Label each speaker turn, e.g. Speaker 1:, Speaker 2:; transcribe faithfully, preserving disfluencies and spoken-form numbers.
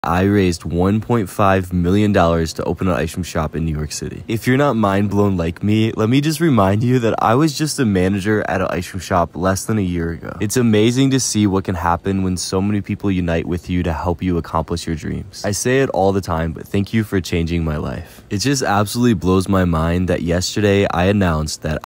Speaker 1: I raised one point five million dollars to open an ice cream shop in New York City. If you're not mind blown like me, let me just remind you that I was just a manager at an ice cream shop less than a year ago. It's amazing to see what can happen when so many people unite with you to help you accomplish your dreams. I say it all the time, but thank you for changing my life. It just absolutely blows my mind that yesterday I announced that